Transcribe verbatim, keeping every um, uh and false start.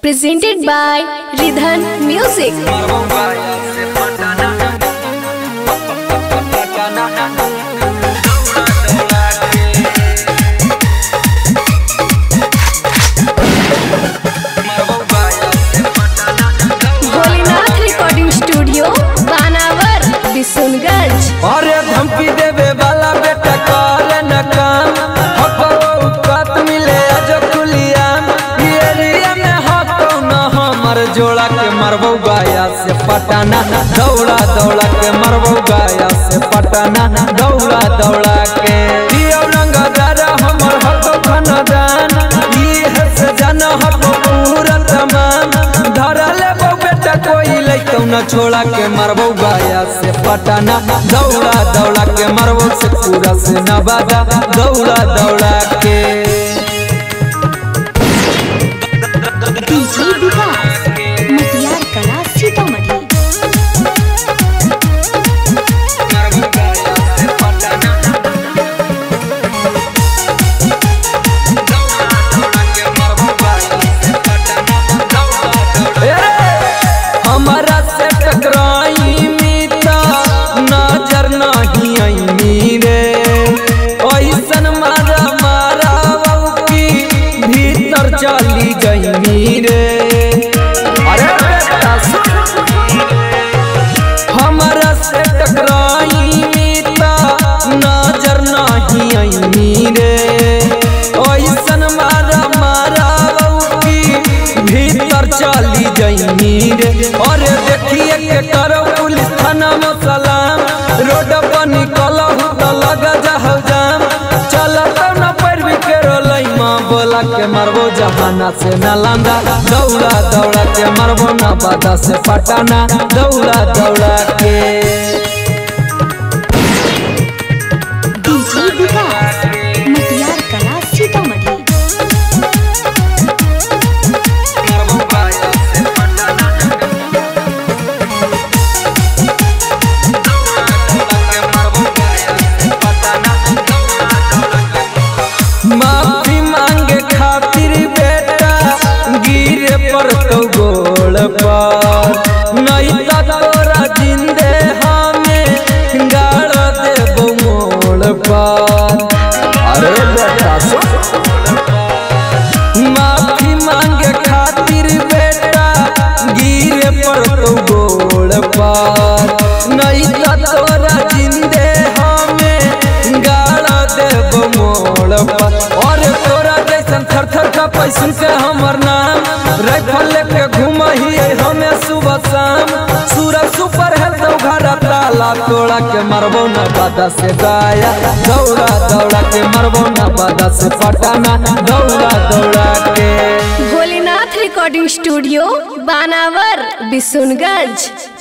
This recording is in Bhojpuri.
presented by Ridhan Music. Bholenath recording studio Banawar Bishunganj. अरे धमकी देवे वाला बेटा करे न काम, हकौकत मिले आज खुलियाम। ये एरिया में हको न हमर जोड़ा के मरबो गाया से पटाना, दौड़ा दौड़ा के मरबो गाया से पटाना, दौड़ा दौड़ा के दियो रंगदार हमर हको खानदान। ई है से जन हको पूरा तमाम, धरा ले बेटा कोई लइको न छोड़ा के मरबो गाया से पटाना, दौड़ा दौड़ा के मरबो से पूरा से नवादा, दौड़ा दौड़ा के डीजे विकास मटियार कला सीतामढ़ी। हमारा से टकराई मीता नजर नहीं आई रे, ऐसन मारा मारा की भीतर चली गई रे। अरे बेटा हमारा से टकराई मीता नजर नहीं आई रे, ऐसन मारा मारा की भीतर चली गई रे। और देखिए के करो पुलिस थाना में सलाम, रोड पर निकल तो लगा जाओ जाम। चला तो न पैरवी के रोलई माँ बोला के मरबो जहाना से नालंदा, दौड़ा दौड़ा के मरबो नवादा से पटाना, दौड़ा दौड़ा के डीजे विकास मटियार कला सीतामढ़ी। माफी मांगे खातिर बेटा गिरे पर तो गोल पर, नहीं तो तोरा जिंदे हमें गाड़ देबो मोड़ पर। अरे बेटा माफी मांगे खातिर बेटा गिरे पर तो गोल पर, नहीं तो तोरा जिंदे हमें गाड़ देबो मोड़ पर। और तोरा जैसन थर थर का पैसन के हमर नाम, राइफल लेके घूमही हमें सुबह शाम। सूरज सुपर है तो घर ताला तोड़ा के मरबो नवादा से गाया, दौड़ा दौड़ा के मरबो नवादा से पटाना, दौड़ा दौड़ा के। Bholenath recording studio Banawar Bishunganj.